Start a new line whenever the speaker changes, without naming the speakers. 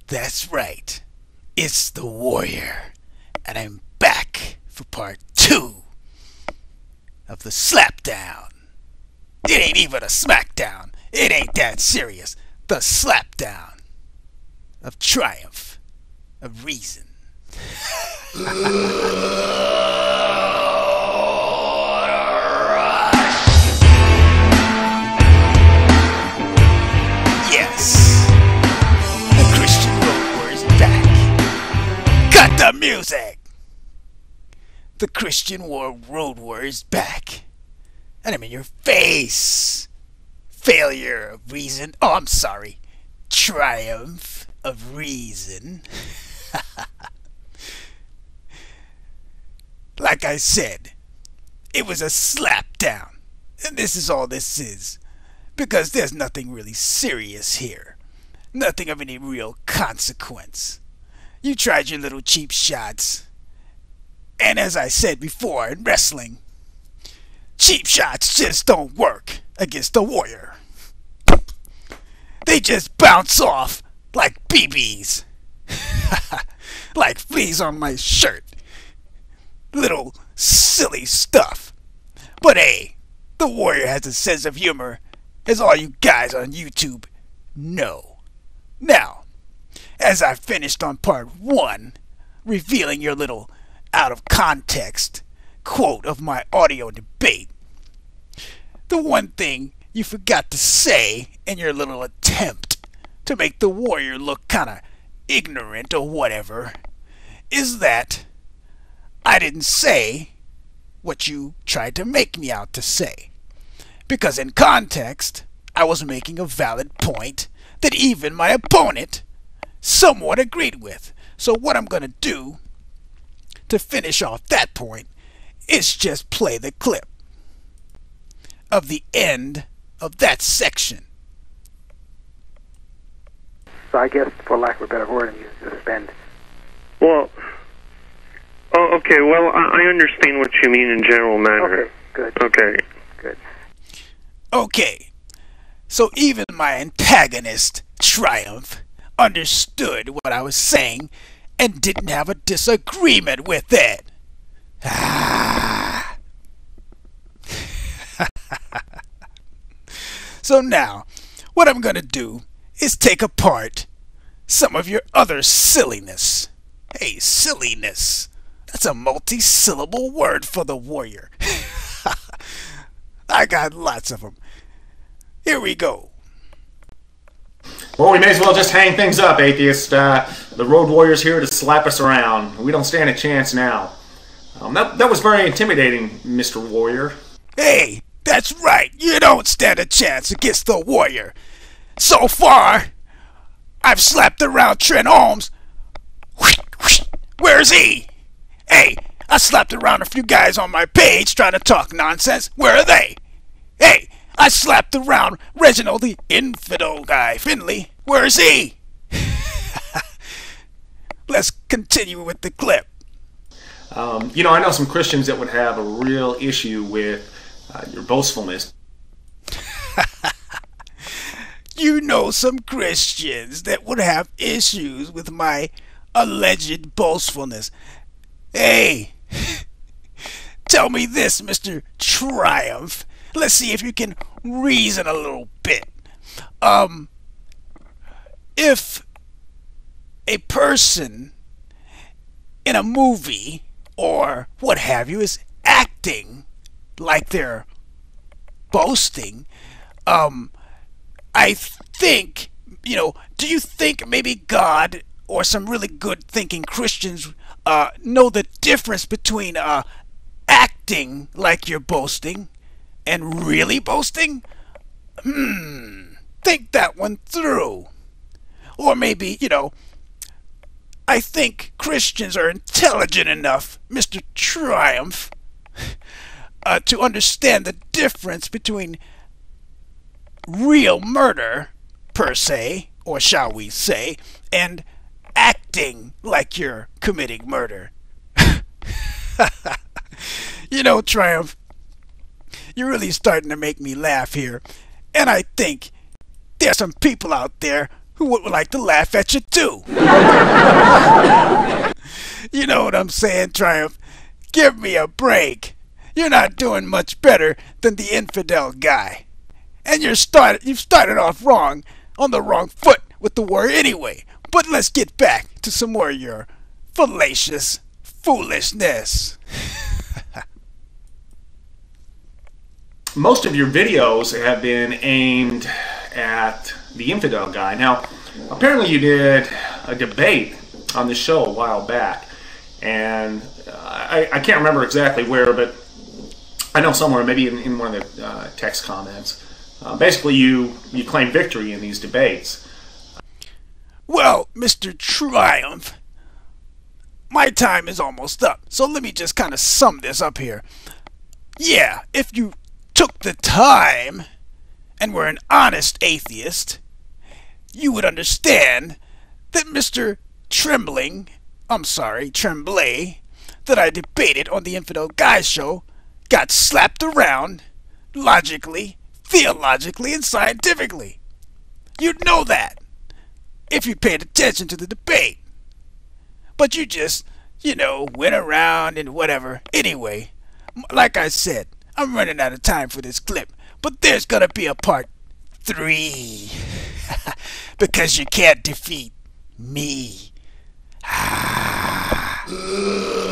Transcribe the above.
That's right. It's the Warrior, and I'm back for part 2 of the Slapdown. It ain't even a smackdown. It ain't that serious. The Slapdown of Triumph of Reason. Yes, the Christian Road Warrior's back. Cut the music. The Christian Road Warrior's back. And I'm in your face. Failure of reason. Oh, I'm sorry. Triumph of reason. Like I said, it was a slapdown. And this is all this is. Because there's nothing really serious here. Nothing of any real consequence. You tried your little cheap shots. And as I said before in wrestling, cheap shots just don't work against the Warrior. They just bounce off like BBs. Like fleas on my shirt. Little silly stuff. But hey, the Warrior has a sense of humor, as all you guys on YouTube know. Now, as I finished on part 1, revealing your little out of context quote of my audio debate, the one thing you forgot to say in your little attempt to make the Warrior look kinda ignorant or whatever is that I didn't say what you tried to make me out to say. Because in context, I was making a valid point that even my opponent somewhat agreed with. So what I'm going to do to finish off that point is just play the clip of the end of that section.
So I guess, for lack of a better word, you suspend.
Well, okay, well, I understand what you mean in general manner.
Okay, good.
Okay.
Good.
Okay, so even my antagonist, Triumph, understood what I was saying and didn't have a disagreement with it. Ah. So now, what I'm going to do is take apart some of your other silliness. Hey, silliness. That's a multi-syllable word for the Warrior. I got lots of them. Here we go.
Well, we may as well just hang things up, atheist. The Road Warrior's here to slap us around. We don't stand a chance now. That was very intimidating, Mr. Warrior.
Hey, that's right. You don't stand a chance against the Warrior. So far, I've slapped around Trent Holmes. Where's he? Hey, I slapped around a few guys on my page trying to talk nonsense. Where are they? Hey, I slapped around Reginald the infidel guy, Finley. Where's he? Let's continue with the clip.
You know, I know some Christians that would have a real issue with your boastfulness.
You know some Christians that would have issues with my alleged boastfulness. Hey, tell me this, Mr. Triumph. Let's see if you can reason a little bit. If a person in a movie or what have you is acting like they're boasting, I think, you know, do you think maybe God or some really good thinking Christians know the difference between acting like you're boasting and really boasting? Think that one through. Or maybe, you know, I think Christians are intelligent enough, Mr. Triumph, to understand the difference between real murder, per se, or shall we say, and acting like you're committing murder. You know, Triumph, you're really starting to make me laugh here. And I think there's some people out there who would like to laugh at you too. You know what I'm saying, Triumph? Give me a break. You're not doing much better than the infidel guy. And you've started off wrong, on the wrong foot with the war anyway. But let's get back to some more of your fallacious foolishness.
Most of your videos have been aimed at the infidel guy. Now, apparently you did a debate on the show a while back, and I can't remember exactly where, but I know somewhere, maybe in one of the text comments. Basically, you claim victory in these debates.
Well, Mr. Triumph, my time is almost up, so let me just kind of sum this up here. Yeah, if you took the time and were an honest atheist, you would understand that Mr. Tremblay, that I debated on the Infidel Guy show, got slapped around logically, theologically, and scientifically. You'd know that if you paid attention to the debate. But you just, went around and whatever. Anyway, like I said, I'm running out of time for this clip, but there's gonna be a part 3 because you can't defeat me.